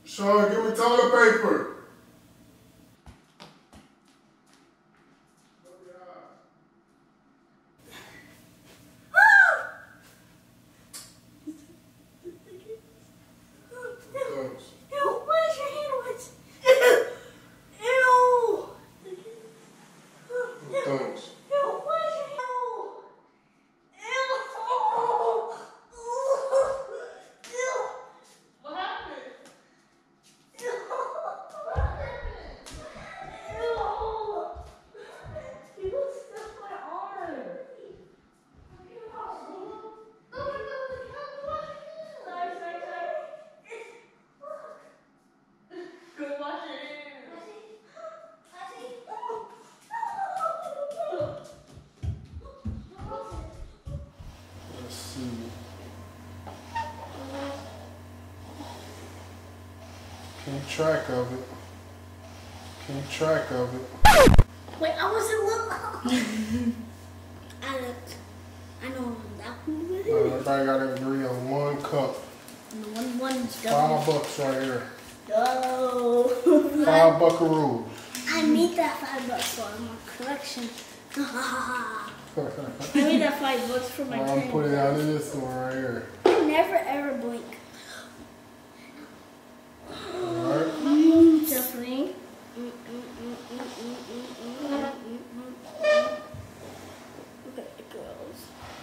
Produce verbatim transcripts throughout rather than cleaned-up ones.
Sean, give me toilet paper. Keep track of it. Keep track of it. Wait, I wasn't looking. I looked. I know that one. Uh, everybody got to agree on one cup. And the one one's Five bucks right here. No. Five buckaroos. I need that five bucks for my collection. I need that five bucks for my I'm putting it out in this one right here. I never ever blink. Alright. Mm, just me. Mm, mm, mm, mm, mm, mm, mm, mm. Look at the girls.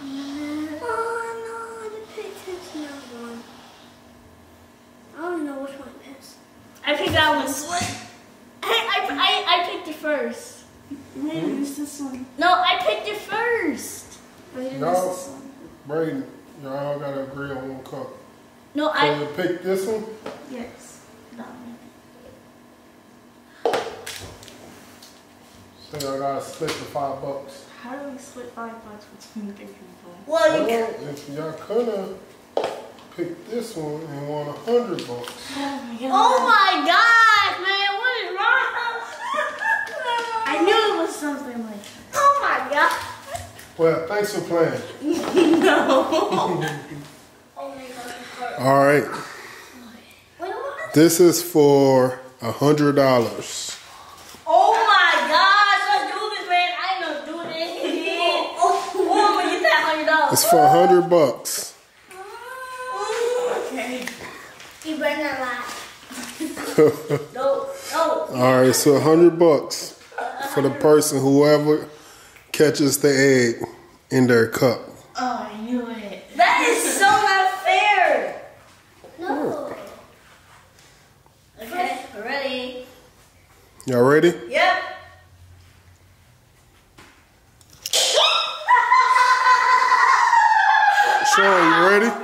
Oh no, the picture's not one. I don't know which one it is. I picked that one. I, I, I, I picked it first. Maybe it's this one. No, I picked it first. Maybe No. it's this one. Braden, y'all got to agree on one cup. No, So I. you pick this one? Yes. That one. So y'all got to split the five bucks. How do we split five bucks between the people? Well, you Well, if y'all could have picked this one and won a hundred bucks. Oh my god. Oh my gosh, man, what is wrong? I knew it was something like that. Oh my god. Well, thanks for playing. No. Oh my god. All right. Wait, what? This is for a hundred dollars. Oh my gosh, let's do this, man. I ain't gonna do this. Oh, I'm gonna get that hundred dollars. It's for a hundred bucks. Okay. You better not lie. No, no. All right, so a hundred bucks for the person whoever catches the egg in their cup. Oh, I knew it. That is so not fair. No. Okay, we're ready. Y'all ready? Yep. Sean, you ready?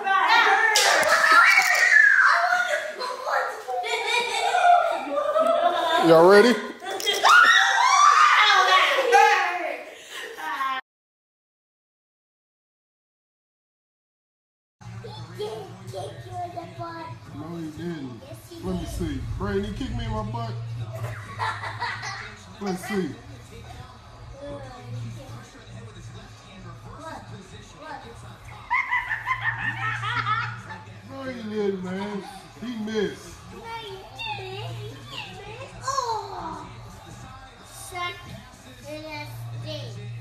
Y'all ready? No, he didn't. Let me see. Braden, you kicked me in my butt. Let's see. No, he didn't, man. He missed. Oh! Suck in a state.